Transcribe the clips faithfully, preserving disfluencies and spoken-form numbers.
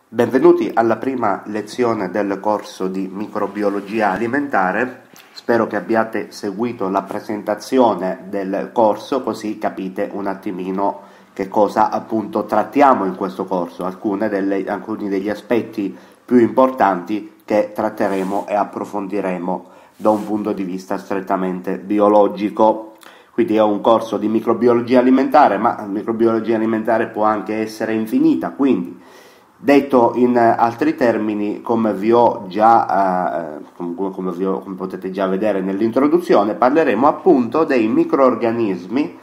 Benvenuti alla prima lezione del corso di microbiologia alimentare. Spero che abbiate seguito la presentazione del corso, così capite un attimino che cosa appunto trattiamo in questo corso, alcune delle, alcuni degli aspetti più importanti che tratteremo e approfondiremo da un punto di vista strettamente biologico. Quindi è un corso di microbiologia alimentare, ma la microbiologia alimentare può anche essere infinita, quindi detto in altri termini, come vi ho già, eh, come, come, vi ho, come potete già vedere nell'introduzione, parleremo appunto dei microrganismi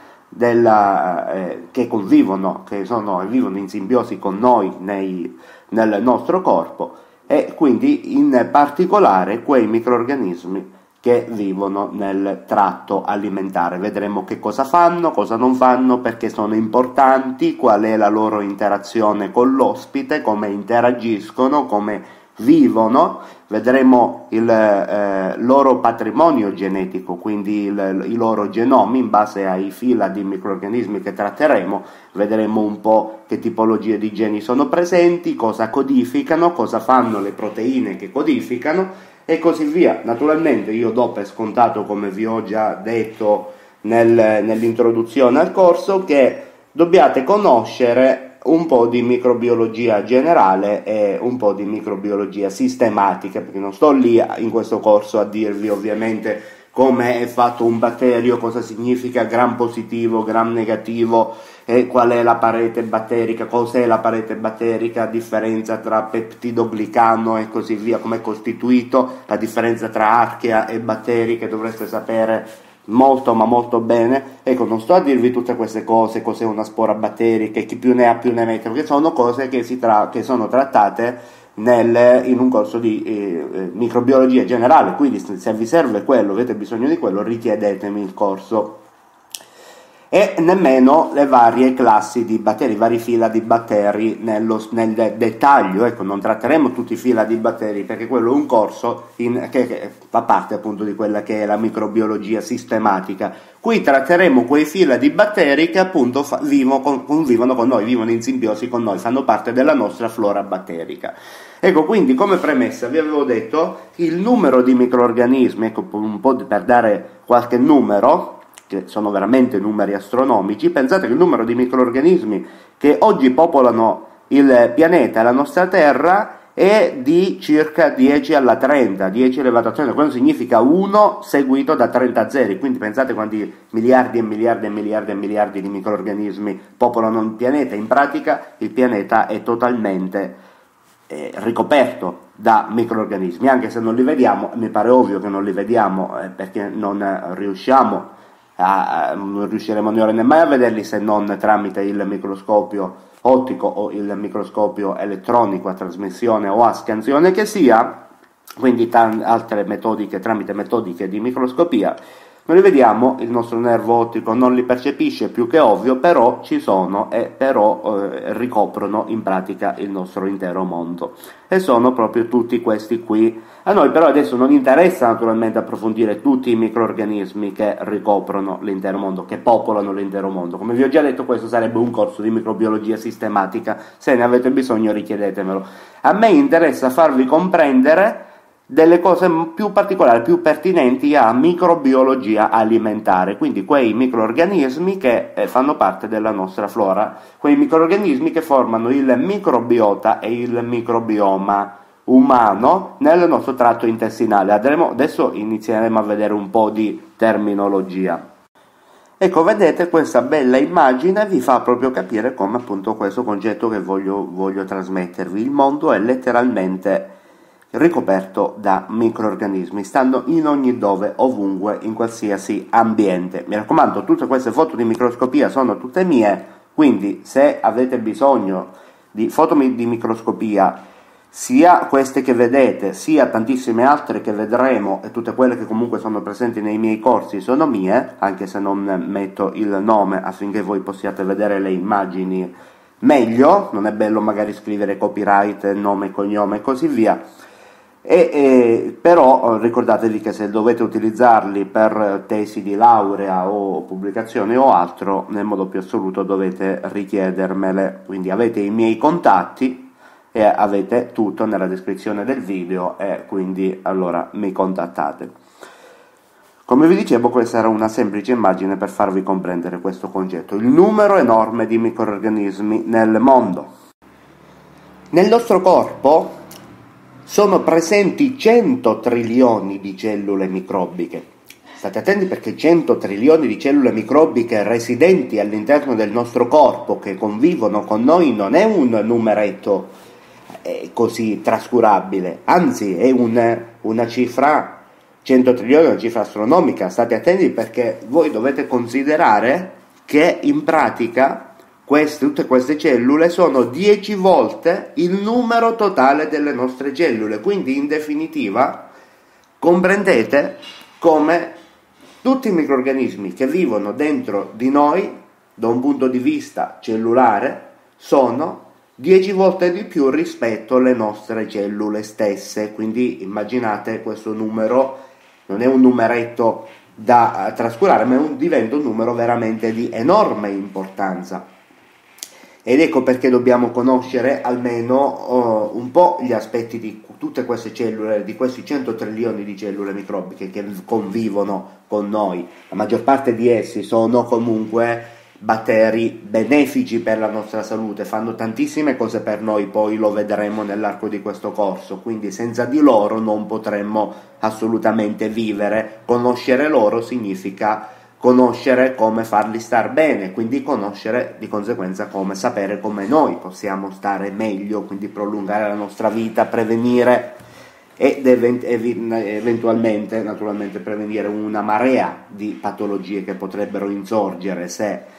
della, eh, che convivono, che sono, vivono in simbiosi con noi nei, nel nostro corpo, e quindi in particolare quei microrganismi che vivono nel tratto alimentare. Vedremo che cosa fanno, cosa non fanno, perché sono importanti, qual è la loro interazione con l'ospite, come interagiscono, come vivono. Vedremo il eh, loro patrimonio genetico, quindi il, i loro genomi in base ai fila di microrganismi che tratteremo. Vedremo un po' che tipologie di geni sono presenti, cosa codificano, cosa fanno le proteine che codificano, e così via. Naturalmente io do per scontato, come vi ho già detto nel, nell'introduzione al corso, che dobbiate conoscere un po' di microbiologia generale e un po' di microbiologia sistematica, perché non sto lì in questo corso a dirvi ovviamente come è fatto un batterio, cosa significa gram positivo, gram negativo, e qual è la parete batterica, cos'è la parete batterica, differenza tra peptidoglicano e così via, come è costituito, la differenza tra archea e batteri, che dovreste sapere molto ma molto bene. Ecco, non sto a dirvi tutte queste cose, cos'è una spora batterica, chi più ne ha più ne mette, perché sono cose che, si tra- che sono trattate nel, in un corso di eh, microbiologia generale, quindi se vi serve quello, avete bisogno di quello, richiedetemi il corso. E nemmeno le varie classi di batteri, vari fila di batteri nello, nel de- dettaglio. Ecco, non tratteremo tutti i fila di batteri, perché quello è un corso in, che, che fa parte appunto di quella che è la microbiologia sistematica. Qui tratteremo quei fila di batteri che appunto fa, vivono, con, convivono con noi, vivono in simbiosi con noi, fanno parte della nostra flora batterica. Ecco, quindi come premessa vi avevo detto il numero di microrganismi, ecco, un po' per dare qualche numero, che sono veramente numeri astronomici. Pensate che il numero di microrganismi che oggi popolano il pianeta e la nostra Terra è di circa dieci alla trenta, dieci elevato a trenta, questo significa uno seguito da trenta zeri, quindi pensate quanti miliardi e miliardi e miliardi e miliardi di microrganismi popolano il pianeta. In pratica il pianeta è totalmente eh, ricoperto da microrganismi, anche se non li vediamo. Mi pare ovvio che non li vediamo, eh, perché non riusciamo A, a, non riusciremo mai a vederli se non tramite il microscopio ottico o il microscopio elettronico a trasmissione o a scansione che sia, quindi t- altre metodiche, tramite metodiche di microscopia. Non li vediamo, il nostro nervo ottico non li percepisce, più che ovvio, però ci sono e però eh, ricoprono in pratica il nostro intero mondo, e sono proprio tutti questi qui. A noi però adesso non interessa naturalmente approfondire tutti i microrganismi che ricoprono l'intero mondo, che popolano l'intero mondo. Come vi ho già detto, questo sarebbe un corso di microbiologia sistematica, se ne avete bisogno richiedetemelo. A me interessa farvi comprendere delle cose più particolari, più pertinenti a microbiologia alimentare, quindi quei microrganismi che eh, fanno parte della nostra flora, quei microrganismi che formano il microbiota e il microbioma umano nel nostro tratto intestinale. Andremo, adesso inizieremo a vedere un po' di terminologia. Ecco, vedete, questa bella immagine vi fa proprio capire come appunto questo concetto che voglio, voglio trasmettervi. Il mondo è letteralmente ricoperto da microrganismi, stanno in ogni dove, ovunque, in qualsiasi ambiente. Mi raccomando, tutte queste foto di microscopia sono tutte mie, quindi se avete bisogno di foto di microscopia, sia queste che vedete, sia tantissime altre che vedremo, e tutte quelle che comunque sono presenti nei miei corsi sono mie, anche se non metto il nome affinché voi possiate vedere le immagini meglio. Non è bello magari scrivere copyright, nome, cognome e così via. E, e, però ricordatevi che se dovete utilizzarli per tesi di laurea o pubblicazioni o altro, nel modo più assoluto dovete richiedermele. Quindi avete i miei contatti, e avete tutto nella descrizione del video, e quindi allora mi contattate. Come vi dicevo, questa era una semplice immagine per farvi comprendere questo concetto, il numero enorme di microrganismi nel mondo. Nel nostro corpo sono presenti cento trilioni di cellule microbiche. State attenti, perché cento trilioni di cellule microbiche residenti all'interno del nostro corpo, che convivono con noi, non è un numeretto eh, così trascurabile, anzi è un, una cifra, cento trilioni è una cifra astronomica. State attenti, perché voi dovete considerare che in pratica queste, tutte queste cellule sono dieci volte il numero totale delle nostre cellule, quindi in definitiva comprendete come tutti i microrganismi che vivono dentro di noi, da un punto di vista cellulare, sono dieci volte di più rispetto alle nostre cellule stesse. Quindi immaginate, questo numero non è un numeretto da trascurare, ma è un, diventa un numero veramente di enorme importanza. Ed ecco perché dobbiamo conoscere almeno uh, un po' gli aspetti di tutte queste cellule, di questi cento trilioni di cellule microbiche che convivono con noi. La maggior parte di essi sono comunque batteri benefici per la nostra salute, fanno tantissime cose per noi, poi lo vedremo nell'arco di questo corso, quindi senza di loro non potremmo assolutamente vivere. Conoscere loro significa conoscere come farli star bene, quindi conoscere di conseguenza come sapere come noi possiamo stare meglio, quindi prolungare la nostra vita, prevenire ed eventualmente naturalmente prevenire una marea di patologie che potrebbero insorgere se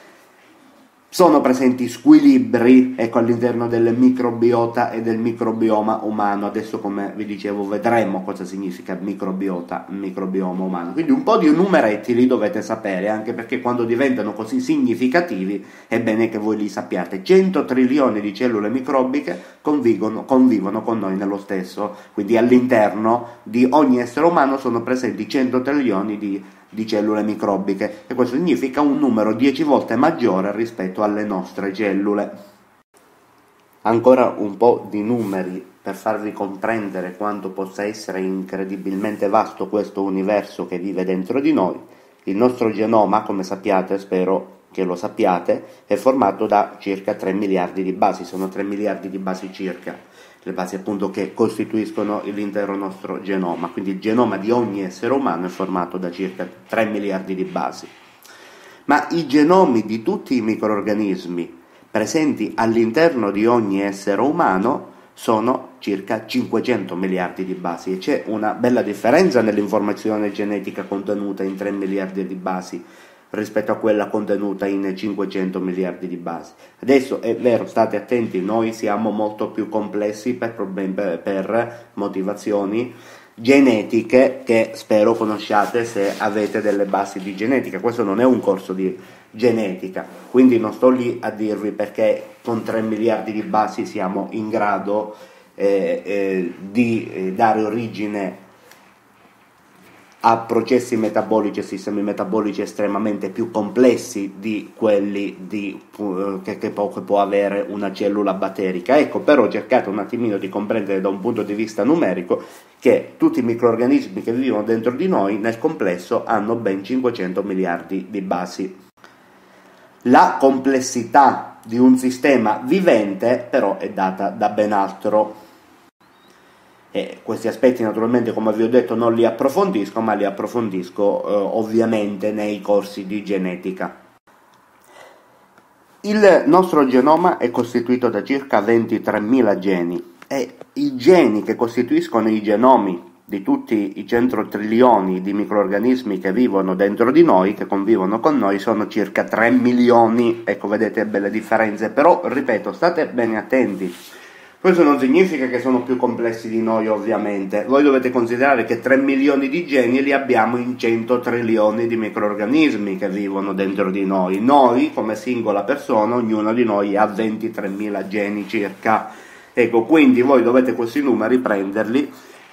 sono presenti squilibri, ecco, all'interno del microbiota e del microbioma umano. Adesso, come vi dicevo, vedremo cosa significa microbiota, microbioma umano. Quindi un po' di numeretti li dovete sapere, anche perché quando diventano così significativi è bene che voi li sappiate. cento trilioni di cellule microbiche convivono, convivono con noi nello stesso, quindi all'interno di ogni essere umano sono presenti cento trilioni di di cellule microbiche, e questo significa un numero dieci volte maggiore rispetto alle nostre cellule. Ancora un po' di numeri per farvi comprendere quanto possa essere incredibilmente vasto questo universo che vive dentro di noi. Il nostro genoma, come sappiate, spero che lo sappiate, è formato da circa tre miliardi di basi, sono tre miliardi di basi circa, le basi appunto che costituiscono l'intero nostro genoma. Quindi il genoma di ogni essere umano è formato da circa tre miliardi di basi. Ma i genomi di tutti i microrganismi presenti all'interno di ogni essere umano sono circa cinquecento miliardi di basi, e c'è una bella differenza nell'informazione genetica contenuta in tre miliardi di basi rispetto a quella contenuta in cinquecento miliardi di basi. Adesso è vero, state attenti, noi siamo molto più complessi per, problemi, per motivazioni genetiche che spero conosciate se avete delle basi di genetica. Questo non è un corso di genetica, quindi non sto lì a dirvi perché con tre miliardi di basi siamo in grado eh, eh, di eh, dare origine a processi metabolici e sistemi metabolici estremamente più complessi di quelli di, uh, che, che, può, che può avere una cellula batterica. Ecco, però cercate un attimino di comprendere da un punto di vista numerico che tutti i microrganismi che vivono dentro di noi nel complesso hanno ben cinquecento miliardi di basi. La complessità di un sistema vivente però è data da ben altro. E questi aspetti naturalmente, come vi ho detto, non li approfondisco, ma li approfondisco eh, ovviamente nei corsi di genetica. Il nostro genoma è costituito da circa ventitremila geni, e i geni che costituiscono i genomi di tutti i cento trilioni di microrganismi che vivono dentro di noi, che convivono con noi, sono circa tre milioni. Ecco, vedete belle differenze, però ripeto, state bene attenti. Questo non significa che sono più complessi di noi, ovviamente. Voi dovete considerare che tre milioni di geni li abbiamo in cento trilioni di microrganismi che vivono dentro di noi. Noi, come singola persona, ognuno di noi ha ventitremila geni circa. Ecco, quindi voi dovete questi numeri prenderli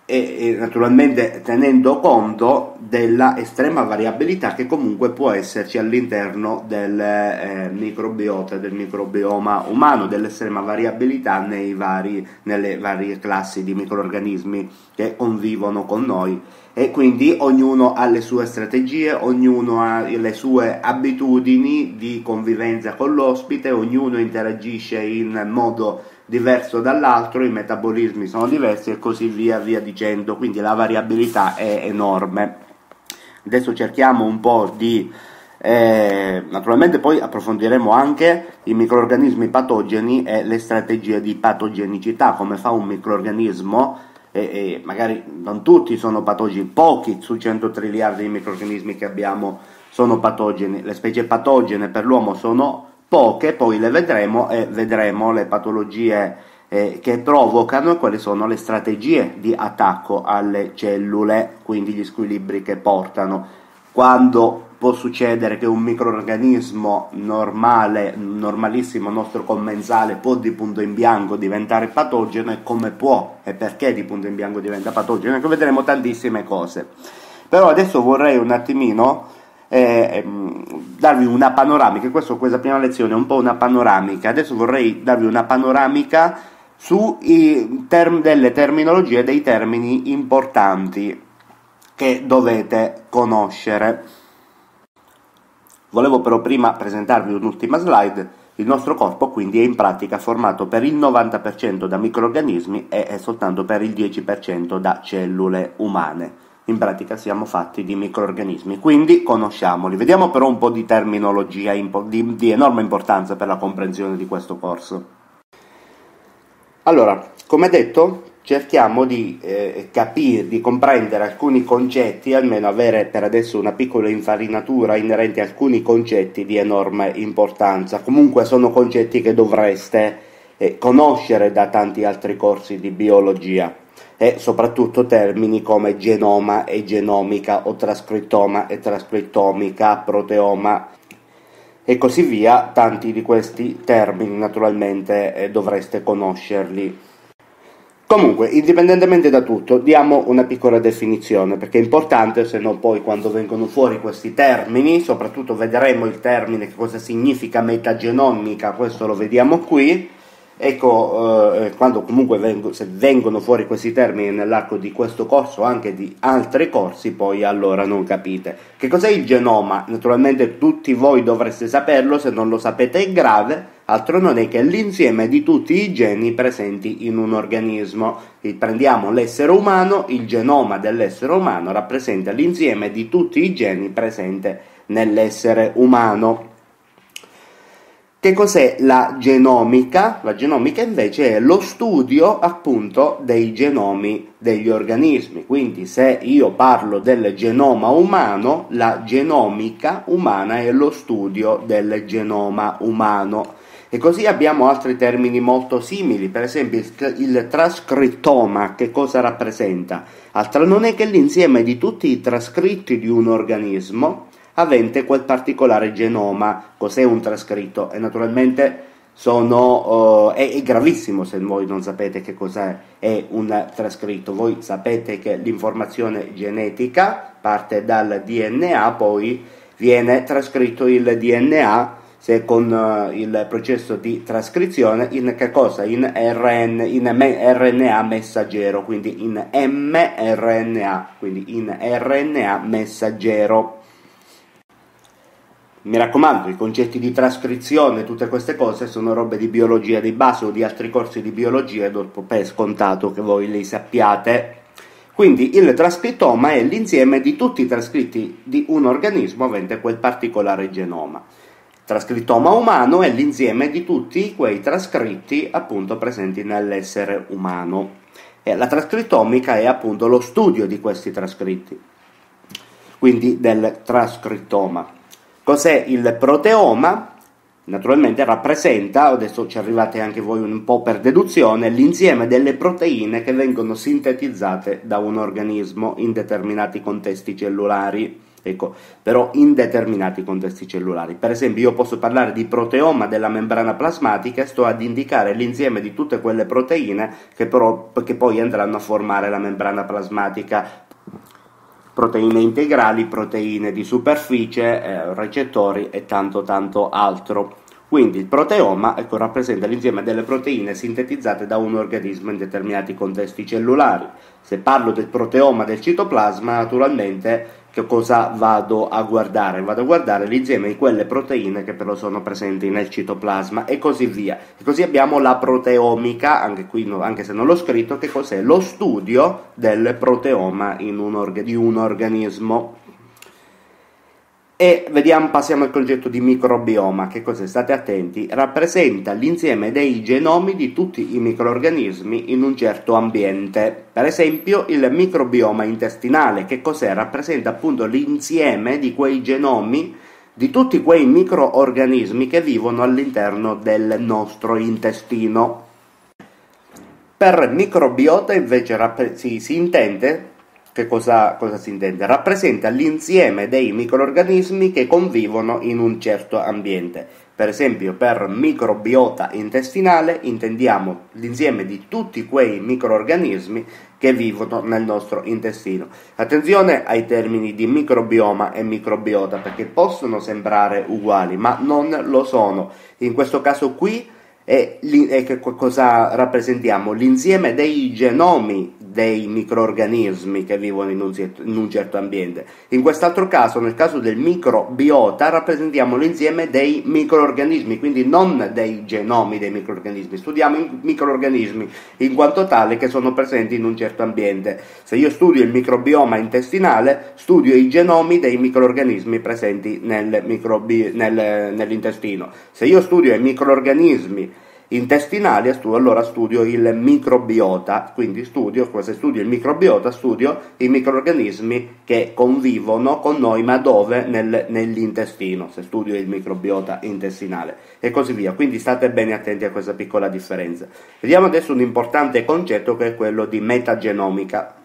e, e naturalmente tenendo conto della estrema variabilità che comunque può esserci all'interno del eh, microbiota, del microbioma umano, dell'estrema variabilità nei vari, nelle varie classi di microrganismi che convivono con noi. E quindi ognuno ha le sue strategie, ognuno ha le sue abitudini di convivenza con l'ospite, ognuno interagisce in modo diverso dall'altro, i metabolismi sono diversi e così via via dicendo, quindi la variabilità è enorme. Adesso cerchiamo un po' di eh, naturalmente poi approfondiremo anche i microrganismi patogeni e le strategie di patogenicità, come fa un microrganismo. E, e magari non tutti sono patogeni, pochi su cento triliardi di microrganismi che abbiamo sono patogeni, le specie patogene per l'uomo sono poche, poi le vedremo e vedremo le patologie eh, che provocano e quali sono le strategie di attacco alle cellule, quindi gli squilibri che portano. Quando può succedere che un microrganismo normale, normalissimo, nostro commensale, può di punto in bianco diventare patogeno, e come può e perché di punto in bianco diventa patogeno, che vedremo tantissime cose. Però adesso vorrei un attimino eh, darvi una panoramica, questo, questa prima lezione è un po' una panoramica, adesso vorrei darvi una panoramica su i term- delle terminologie, dei termini importanti che dovete conoscere. Volevo però prima presentarvi un'ultima slide. Il nostro corpo quindi è in pratica formato per il novanta per cento da microrganismi e è soltanto per il dieci per cento da cellule umane. In pratica siamo fatti di microrganismi, quindi conosciamoli. Vediamo però un po' di terminologia di, di enorme importanza per la comprensione di questo corso. Allora, come detto, cerchiamo di eh, capire, di comprendere alcuni concetti, almeno avere per adesso una piccola infarinatura inerente a alcuni concetti di enorme importanza. Comunque sono concetti che dovreste eh, conoscere da tanti altri corsi di biologia, e soprattutto termini come genoma e genomica, o trascrittoma e trascrittomica, proteoma e così via. Tanti di questi termini naturalmente eh, dovreste conoscerli. Comunque, indipendentemente da tutto, diamo una piccola definizione, perché è importante, se no poi quando vengono fuori questi termini, soprattutto vedremo il termine, che cosa significa metagenomica, questo lo vediamo qui. Ecco, eh, quando comunque vengo, se vengono fuori questi termini nell'arco di questo corso o anche di altri corsi, poi allora non capite. Che cos'è il genoma? Naturalmente tutti voi dovreste saperlo, se non lo sapete è grave, altro non è che l'insieme di tutti i geni presenti in un organismo. E prendiamo l'essere umano, il genoma dell'essere umano rappresenta l'insieme di tutti i geni presenti nell'essere umano. Che cos'è la genomica? La genomica invece è lo studio appunto dei genomi degli organismi, quindi se io parlo del genoma umano, la genomica umana è lo studio del genoma umano. E così abbiamo altri termini molto simili, per esempio il, il trascrittoma, che cosa rappresenta? Altro non è che l'insieme di tutti i trascritti di un organismo avente quel particolare genoma. Cos'è un trascritto? E naturalmente sono, uh, è, è gravissimo se voi non sapete che cos'è è un trascritto. Voi sapete che l'informazione genetica parte dal D N A, poi viene trascritto il D N A se con uh, il processo di trascrizione in che cosa? In, R N, in R N A messaggero, quindi in mRNA, quindi in R N A messaggero. Mi raccomando, i concetti di trascrizione, tutte queste cose sono robe di biologia di base o di altri corsi di biologia, e dopo per scontato che voi li sappiate. Quindi il trascrittoma è l'insieme di tutti i trascritti di un organismo avente quel particolare genoma. Il trascrittoma umano è l'insieme di tutti quei trascritti appunto presenti nell'essere umano. E la trascrittomica è appunto lo studio di questi trascritti, quindi del trascrittoma. Cos'è il proteoma? Naturalmente rappresenta, adesso ci arrivate anche voi un po' per deduzione, l'insieme delle proteine che vengono sintetizzate da un organismo in determinati contesti cellulari. ecco, però in determinati contesti cellulari. Per esempio io posso parlare di proteoma della membrana plasmatica e sto ad indicare l'insieme di tutte quelle proteine che, però, che poi andranno a formare la membrana plasmatica, proteine integrali, proteine di superficie, eh, recettori e tanto tanto altro. Quindi il proteoma, ecco, rappresenta l'insieme delle proteine sintetizzate da un organismo in determinati contesti cellulari. Se parlo del proteoma del citoplasma, naturalmente che cosa vado a guardare? Vado a guardare l'insieme di quelle proteine che però sono presenti nel citoplasma e così via. E così abbiamo la proteomica, anche qui no, anche se non l'ho scritto, che cos'è? Lo studio del proteoma in un orga- di un organismo. E vediamo, passiamo al concetto di microbioma. Che cos'è? State attenti. Rappresenta l'insieme dei genomi di tutti i microrganismi in un certo ambiente. Per esempio il microbioma intestinale. Che cos'è? Rappresenta appunto l'insieme di quei genomi di tutti quei microorganismi che vivono all'interno del nostro intestino. Per microbiota invece rapp- si, si intende Che cosa, cosa si intende? Rappresenta l'insieme dei microrganismi che convivono in un certo ambiente. Per esempio, per microbiota intestinale intendiamo l'insieme di tutti quei microrganismi che vivono nel nostro intestino. Attenzione ai termini di microbioma e microbiota, perché possono sembrare uguali, ma non lo sono. In questo caso qui è, è che cosa rappresentiamo? L'insieme dei genomi dei microrganismi che vivono in un, in un certo ambiente. In quest'altro caso, nel caso del microbiota, rappresentiamo l'insieme dei microrganismi, quindi non dei genomi dei microrganismi. Studiamo i microrganismi in quanto tale che sono presenti in un certo ambiente. Se io studio il microbioma intestinale, studio i genomi dei microrganismi presenti nel microbi- nel, nell'intestino. Se io studio i microrganismi intestinali, allora studio il microbiota, quindi studio, se studio il microbiota, studio i microrganismi che convivono con noi, ma dove? Nel, nell'intestino, se studio il microbiota intestinale e così via. Quindi state bene attenti a questa piccola differenza. Vediamo adesso un importante concetto che è quello di metagenomica.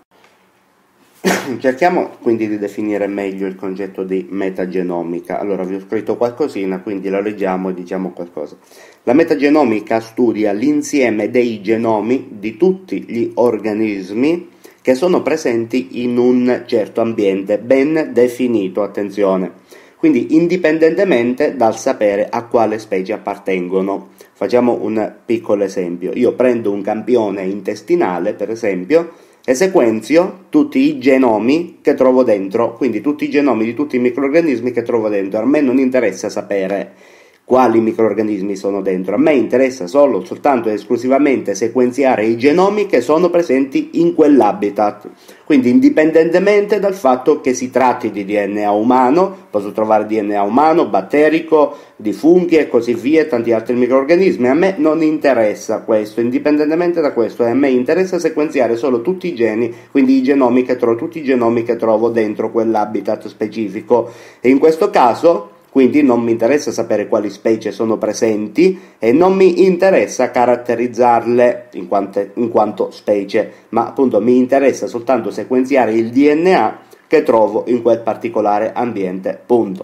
Cerchiamo quindi di definire meglio il concetto di metagenomica. Allora vi ho scritto qualcosina, quindi lo leggiamo e diciamo qualcosa. La metagenomica studia l'insieme dei genomi di tutti gli organismi che sono presenti in un certo ambiente ben definito, attenzione, quindi indipendentemente dal sapere a quale specie appartengono. Facciamo un piccolo esempio. Io prendo un campione intestinale, per esempio, e sequenzio tutti i genomi che trovo dentro, quindi tutti i genomi di tutti i microrganismi che trovo dentro. A me non interessa sapere quali microrganismi sono dentro, a me interessa solo, soltanto ed esclusivamente sequenziare i genomi che sono presenti in quell'habitat. Quindi indipendentemente dal fatto che si tratti di D N A umano, posso trovare D N A umano, batterico, di funghi e così via, e tanti altri microrganismi, a me non interessa questo, indipendentemente da questo, a me interessa sequenziare solo tutti i geni, quindi i genomi che trovo, tutti i genomi che trovo dentro quell'habitat specifico. E in questo caso quindi non mi interessa sapere quali specie sono presenti e non mi interessa caratterizzarle in quanto, in quanto specie, ma appunto mi interessa soltanto sequenziare il D N A che trovo in quel particolare ambiente, punto.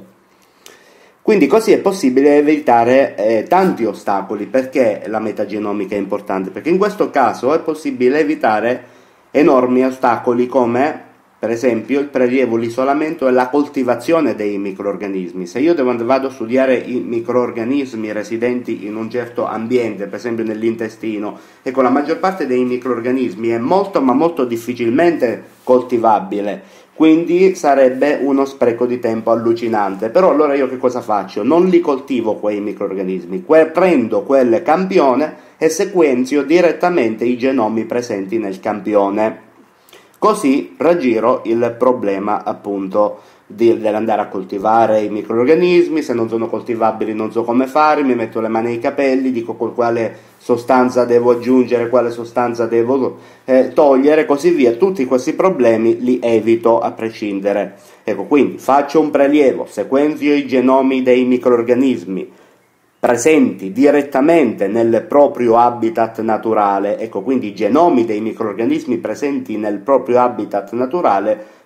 Quindi così è possibile evitare eh, tanti ostacoli. Perché la metagenomica è importante? Perché in questo caso è possibile evitare enormi ostacoli come per esempio il prelievo, l'isolamento e la coltivazione dei microrganismi. Se io devo, vado a studiare i microrganismi residenti in un certo ambiente, per esempio nell'intestino, ecco, la maggior parte dei microrganismi è molto ma molto difficilmente coltivabile, quindi sarebbe uno spreco di tempo allucinante. Però allora io che cosa faccio? Non li coltivo quei microrganismi, que- prendo quel campione e sequenzio direttamente i genomi presenti nel campione. Così raggiro il problema appunto di, dell'andare a coltivare i microrganismi. Se non sono coltivabili non so come fare, mi metto le mani nei capelli, dico con quale sostanza devo aggiungere, quale sostanza devo eh, togliere, così via. Tutti questi problemi li evito a prescindere. Ecco, quindi faccio un prelievo, sequenzio i genomi dei microrganismi presenti direttamente nel proprio habitat naturale, ecco, quindi i genomi dei microrganismi presenti nel proprio habitat naturale,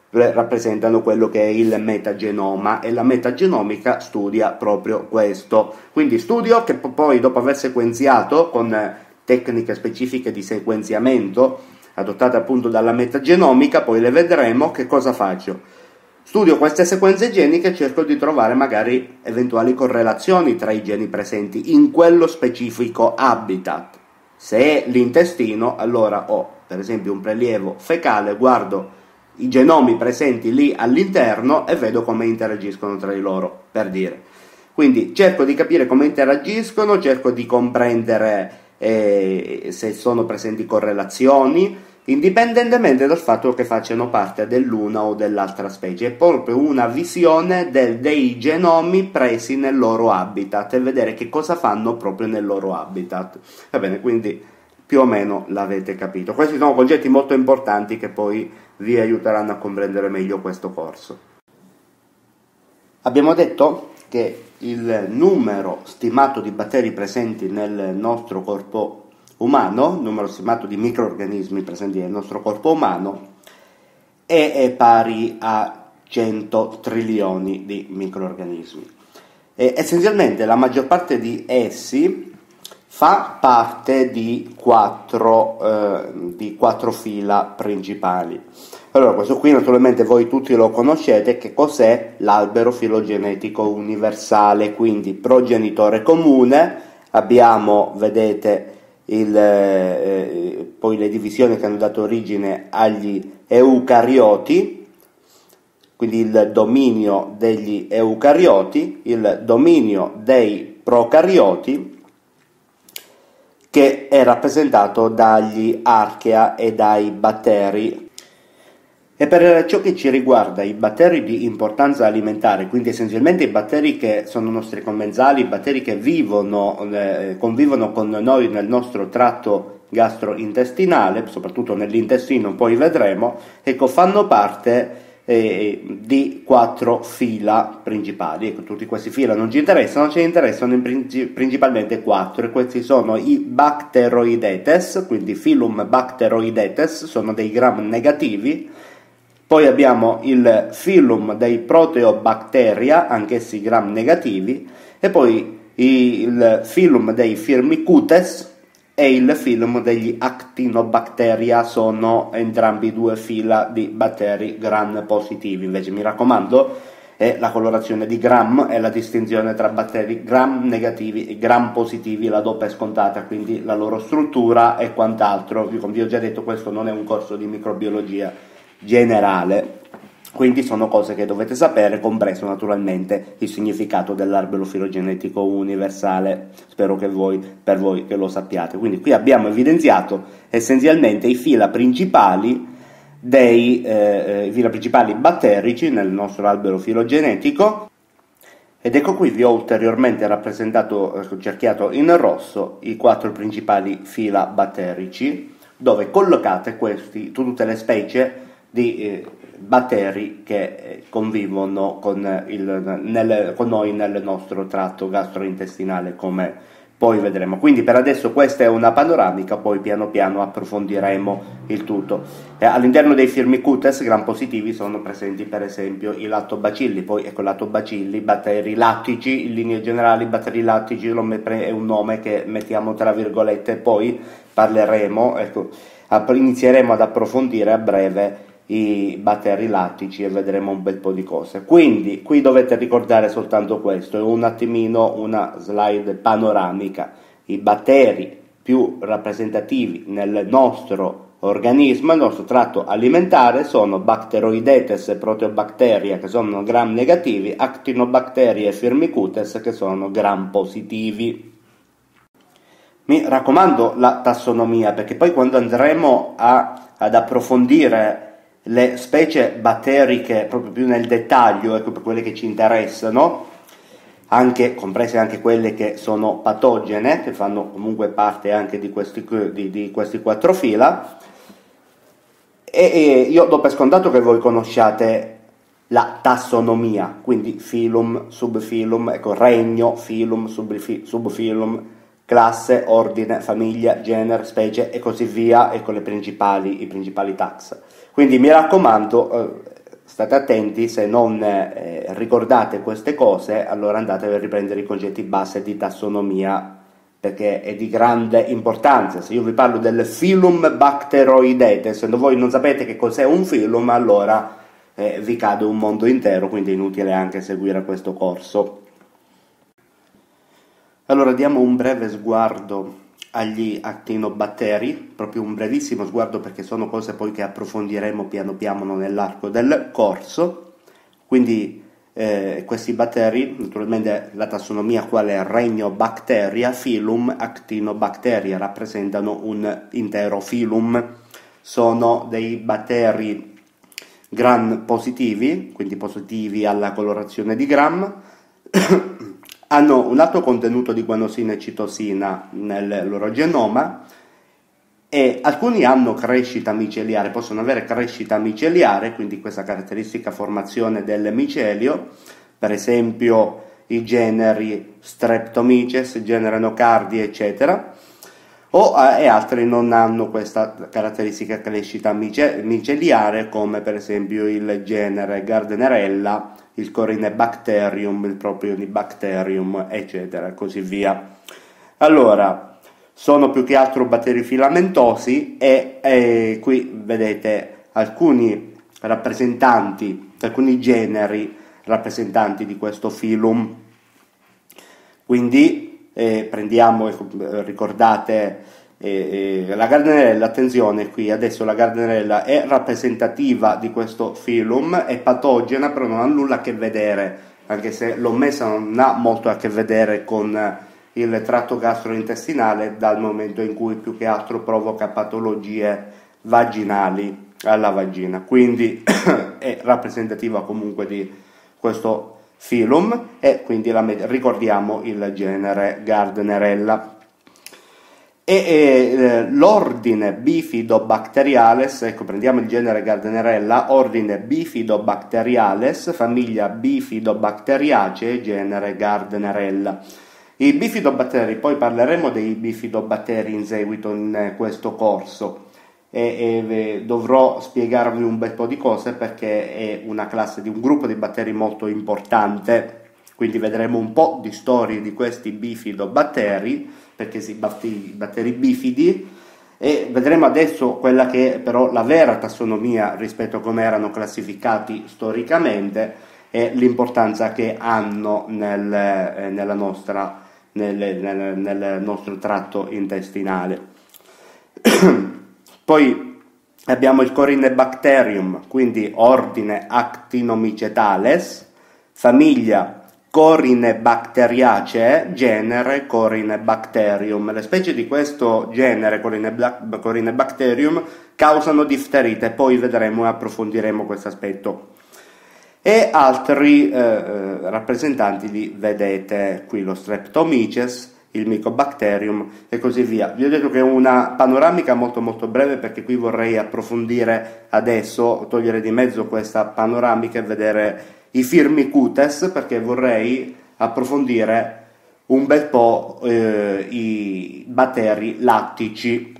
rappresentano quello che è il metagenoma, e la metagenomica studia proprio questo. Quindi studio che poi, dopo aver sequenziato con tecniche specifiche di sequenziamento adottate appunto dalla metagenomica, poi le vedremo, che cosa faccio? Studio queste sequenze geniche e cerco di trovare magari eventuali correlazioni tra i geni presenti in quello specifico habitat. Se è l'intestino, allora ho per esempio un prelievo fecale, guardo i genomi presenti lì all'interno e vedo come interagiscono tra di loro, per dire. Quindi cerco di capire come interagiscono, cerco di comprendere eh, se sono presenti correlazioni, indipendentemente dal fatto che facciano parte dell'una o dell'altra specie. È proprio una visione del, dei genomi presi nel loro habitat e vedere che cosa fanno proprio nel loro habitat. Va bene, quindi più o meno l'avete capito. Questi sono concetti molto importanti che poi vi aiuteranno a comprendere meglio questo corso. Abbiamo detto che il numero stimato di batteri presenti nel nostro corpo umano, numero stimato di microrganismi presenti nel nostro corpo umano, è, è pari a cento trilioni di microrganismi. E essenzialmente la maggior parte di essi fa parte di quattro, eh, di quattro fila principali. Allora, questo qui naturalmente voi tutti lo conoscete, che cos'è l'albero filogenetico universale, quindi progenitore comune, abbiamo, vedete, il, eh, poi le divisioni che hanno dato origine agli eucarioti, quindi il dominio degli eucarioti, il dominio dei procarioti, che è rappresentato dagli archea e dai batteri. E per ciò che ci riguarda i batteri di importanza alimentare, quindi essenzialmente i batteri che sono nostri commensali, i batteri che vivono, eh, convivono con noi nel nostro tratto gastrointestinale, soprattutto nell'intestino, poi vedremo, ecco, fanno parte eh, di quattro fila principali. Ecco, tutti questi fila non ci interessano, ci interessano in princip- principalmente quattro, e questi sono i Bacteroidetes, quindi Phylum Bacteroidetes, sono dei gram negativi. Poi abbiamo il phylum dei Proteobacteria, anch'essi gram negativi, e poi il phylum dei Firmicutes e il phylum degli Actinobacteria, sono entrambi due fila di batteri gram positivi. Invece mi raccomando, è la colorazione di gram e la distinzione tra batteri gram negativi e gram positivi, la doppia è scontata, quindi la loro struttura e quant'altro. Come vi ho già detto, questo non è un corso di microbiologia generale, quindi sono cose che dovete sapere, compreso naturalmente il significato dell'albero filogenetico universale. Spero che voi, per voi che lo sappiate. Quindi qui abbiamo evidenziato essenzialmente i fila principali dei eh, i fila principali batterici nel nostro albero filogenetico, ed ecco qui vi ho ulteriormente rappresentato, cerchiato in rosso, i quattro principali fila batterici, dove collocate questi, tutte le specie di eh, batteri che eh, convivono con, il, nel, con noi nel nostro tratto gastrointestinale, come poi vedremo. Quindi per adesso questa è una panoramica, poi piano piano approfondiremo il tutto. Eh, all'interno dei Firmicutes gram positivi sono presenti per esempio i lattobacilli, poi ecco, lattobacilli, batteri lattici, in linee generali batteri lattici è un nome che mettiamo tra virgolette, poi parleremo, ecco, inizieremo ad approfondire a breve i batteri lattici e vedremo un bel po' di cose. Quindi qui dovete ricordare soltanto questo, è un attimino una slide panoramica. I batteri più rappresentativi nel nostro organismo, il nostro tratto alimentare, sono Bacteroidetes e Proteobacteria, che sono gram negativi, Actinobacteria e Firmicutes, che sono gram positivi. Mi raccomando la tassonomia, perché poi quando andremo a, ad approfondire le specie batteriche proprio più nel dettaglio, ecco, per quelle che ci interessano, anche, comprese anche quelle che sono patogene, che fanno comunque parte anche di questi, di, di questi quattro fila, e, e io do per scontato che voi conosciate la tassonomia, quindi phylum, subphylum, ecco, regno, phylum, subphylum, classe, ordine, famiglia, genere, specie e così via, ecco le principali, i principali tax. Quindi mi raccomando, eh, state attenti, se non eh, ricordate queste cose, allora andate a riprendere i concetti base di tassonomia, perché è di grande importanza. Se io vi parlo del phylum Bacteroidetes, se voi non sapete che cos'è un phylum, allora eh, vi cade un mondo intero, quindi è inutile anche seguire questo corso. Allora diamo un breve sguardo agli actinobatteri, proprio un brevissimo sguardo, perché sono cose poi che approfondiremo piano piano nell'arco del corso. Quindi eh, questi batteri, naturalmente la tassonomia quale regno Bacteria, phylum Actinobacteria, rappresentano un intero phylum, sono dei batteri gram positivi, quindi positivi alla colorazione di gram, hanno un alto contenuto di guanosina e citosina nel loro genoma e alcuni hanno crescita miceliare, possono avere crescita miceliare, quindi questa caratteristica formazione del micelio, per esempio i generi Streptomyces, genere Nocardi, eccetera, o, e altri non hanno questa caratteristica crescita miceliare, come per esempio il genere Gardnerella, il Corynebacterium, il Propionibacterium, eccetera, e così via. Allora, sono più che altro batteri filamentosi e, e qui vedete alcuni rappresentanti, alcuni generi rappresentanti di questo phylum. Quindi eh, prendiamo, ricordate eh, eh, la Gardnerella, attenzione qui, adesso la Gardnerella è rappresentativa di questo phylum, è patogena, però non ha nulla a che vedere, anche se l'ho messa, non ha molto a che vedere con il tratto gastrointestinale, dal momento in cui più che altro provoca patologie vaginali alla vagina, quindi è rappresentativa comunque di questo phylum e quindi la ricordiamo il genere Gardnerella. E eh, l'ordine Bifidobacteriales, ecco, prendiamo il genere Gardnerella, ordine Bifidobacteriales, famiglia Bifidobacteriaceae, genere Gardnerella. I bifidobatteri, poi parleremo dei bifidobatteri in seguito in questo corso e, e dovrò spiegarvi un bel po' di cose perché è una classe di un gruppo di batteri molto importante, quindi vedremo un po' di storie di questi bifidobatteri, perché si batteri, batteri bifidi, e vedremo adesso quella che è però la vera tassonomia rispetto a come erano classificati storicamente e l'importanza che hanno nel, eh, nella nostra Nel, nel, nel nostro tratto intestinale. Poi abbiamo il Corynebacterium, quindi ordine Actinomycetales, famiglia Corynebacteriaceae, genere Corynebacterium. Le specie di questo genere Corynebacterium causano difterite, poi vedremo e approfondiremo questo aspetto. E altri eh, rappresentanti li vedete qui, lo Streptomyces, il Mycobacterium e così via. Vi ho detto che è una panoramica molto molto breve perché qui vorrei approfondire adesso, togliere di mezzo questa panoramica e vedere i Firmicutes, perché vorrei approfondire un bel po' eh, i batteri lattici.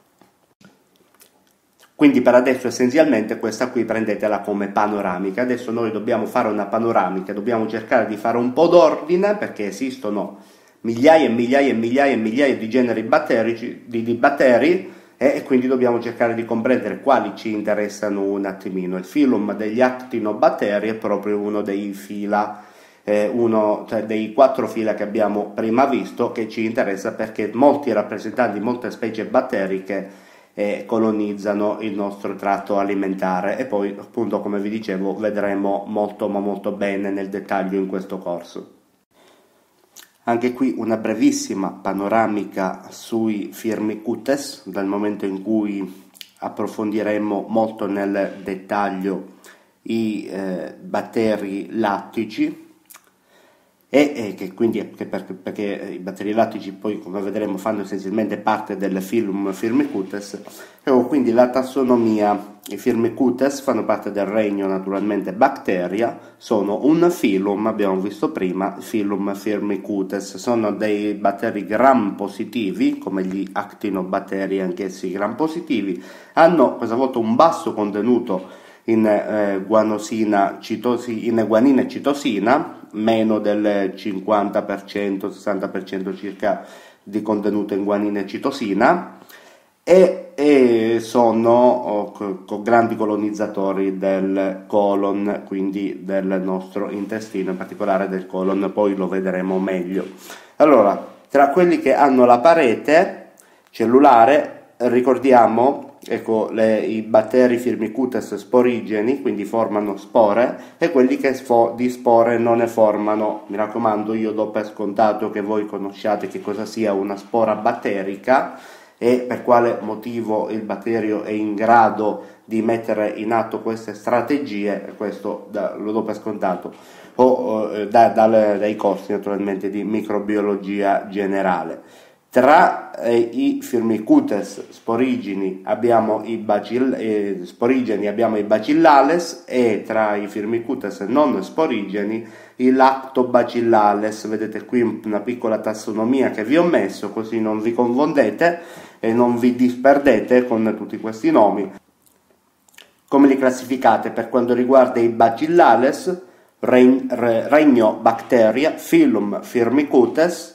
Quindi per adesso essenzialmente questa qui prendetela come panoramica. Adesso noi dobbiamo fare una panoramica, dobbiamo cercare di fare un po' d'ordine perché esistono migliaia e migliaia e migliaia e migliaia di generi batterici, di, di batteri e, e quindi dobbiamo cercare di comprendere quali ci interessano un attimino. Il phylum degli actinobatteri è proprio uno dei fila, eh, uno cioè dei quattro fila che abbiamo prima visto, che ci interessa perché molti rappresentanti, molte specie batteriche e colonizzano il nostro tratto alimentare e poi appunto, come vi dicevo, vedremo molto ma molto bene nel dettaglio in questo corso. Anche qui una brevissima panoramica sui Firmicutes, dal momento in cui approfondiremo molto nel dettaglio i eh, batteri lattici e, e che quindi che perché, perché i batteri lattici poi, come vedremo, fanno essenzialmente parte del phylum Firmicutes e quindi la tassonomia. I Firmicutes fanno parte del regno naturalmente Bacteria, sono un phylum, abbiamo visto prima, phylum Firmicutes, sono dei batteri gram positivi come gli actinobatteri, anch'essi gram positivi, hanno questa volta un basso contenuto in eh, guanosina, citosi, in guanina e citosina, meno del cinquanta per cento, sessanta per cento circa di contenuto in guanina e citosina, e, e sono oh, co, grandi colonizzatori del colon, quindi del nostro intestino, in particolare del colon, poi lo vedremo meglio. Allora, tra quelli che hanno la parete cellulare, ricordiamo, ecco, le, i batteri Firmicutes sporigeni, quindi formano spore, e quelli che sfo, di spore non ne formano. Mi raccomando, io do per scontato che voi conosciate che cosa sia una spora batterica e per quale motivo il batterio è in grado di mettere in atto queste strategie, questo da, lo do per scontato, o, o da, da, dai corsi naturalmente di microbiologia generale. Tra eh, i Firmicutes sporigeni abbiamo i, bacil, eh, sporigeni abbiamo i Bacillales, e tra i Firmicutes non sporigeni i Lactobacillales. Vedete qui una piccola tassonomia che vi ho messo, così non vi confondete e non vi disperdete con tutti questi nomi. Come li classificate? Per quanto riguarda i Bacillales, regno Bacteria, filum Firmicutes,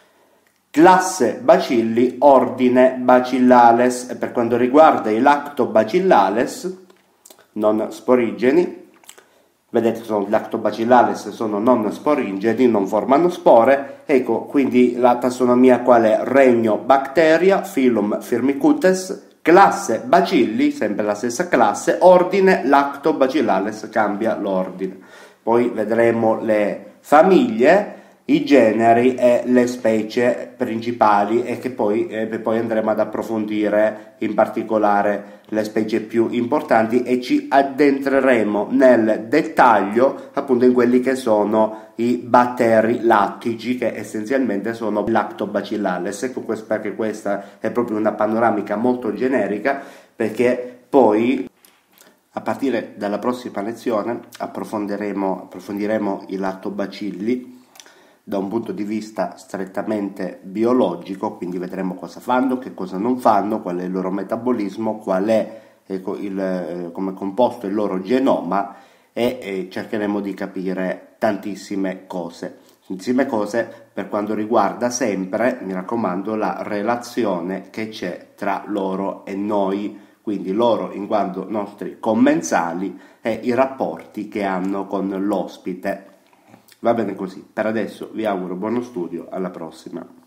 classe Bacilli, ordine Bacillales. E per quanto riguarda i Lactobacillales non sporigeni, vedete, sono Lactobacillales, sono non sporigeni, non formano spore. Ecco, quindi la tassonomia qual è? Regno Bacteria, filum Firmicutes, classe Bacilli, sempre la stessa classe, ordine Lactobacillales, cambia l'ordine. Poi vedremo le famiglie, i generi e le specie principali, e che poi, eh, poi andremo ad approfondire in particolare le specie più importanti, e ci addentreremo nel dettaglio appunto in quelli che sono i batteri lattici, che essenzialmente sono Lactobacillales. Ecco, perché questa è proprio una panoramica molto generica, perché poi a partire dalla prossima lezione approfondiremo, approfondiremo i lattobacilli da un punto di vista strettamente biologico, quindi vedremo cosa fanno, che cosa non fanno, qual è il loro metabolismo, qual è, ecco, il, eh, come è composto il loro genoma, e eh, cercheremo di capire tantissime cose. Tantissime cose per quanto riguarda sempre, mi raccomando, la relazione che c'è tra loro e noi, quindi loro in quanto nostri commensali e i rapporti che hanno con l'ospite. Va bene così, per adesso vi auguro buono studio, alla prossima.